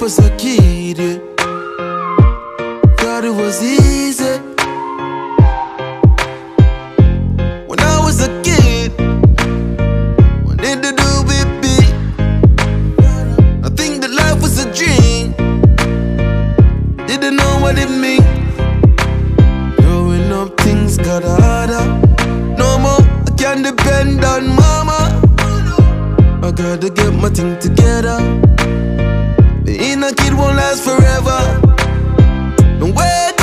was a kid, yeah. Thought it was easy. When I was a kid, what did they do with me? I think that life was a dream. Didn't know what it meant. Growing up, things got harder. No more, I can't depend on mama. I gotta get my thing together. Being a kid won't last forever. Don't wait.